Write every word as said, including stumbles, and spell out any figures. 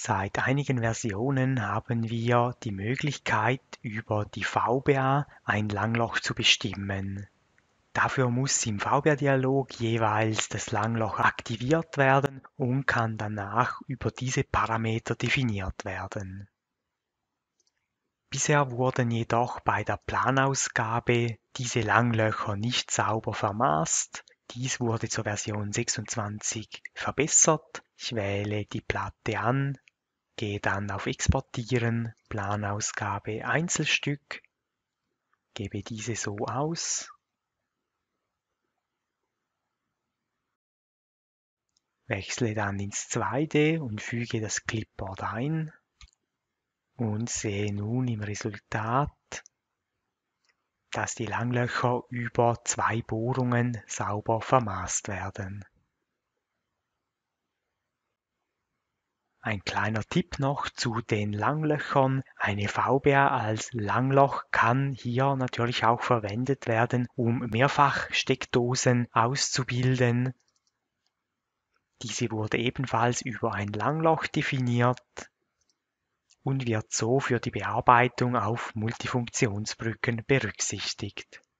Seit einigen Versionen haben wir die Möglichkeit, über die V B A ein Langloch zu bestimmen. Dafür muss im V B A-Dialog jeweils das Langloch aktiviert werden und kann danach über diese Parameter definiert werden. Bisher wurden jedoch bei der Planausgabe diese Langlöcher nicht sauber vermaßt. Dies wurde zur Version sechsundzwanzig verbessert. Ich wähle die Platte an, gehe dann auf Exportieren, Planausgabe Einzelstück, gebe diese so aus. Wechsle dann ins zwei D und füge das Clipboard ein und sehe nun im Resultat, dass die Langlöcher über zwei Bohrungen sauber vermaßt werden. Ein kleiner Tipp noch zu den Langlöchern. Eine V B A als Langloch kann hier natürlich auch verwendet werden, um Mehrfachsteckdosen auszubilden. Diese wurde ebenfalls über ein Langloch definiert und wird so für die Bearbeitung auf Multifunktionsbrücken berücksichtigt.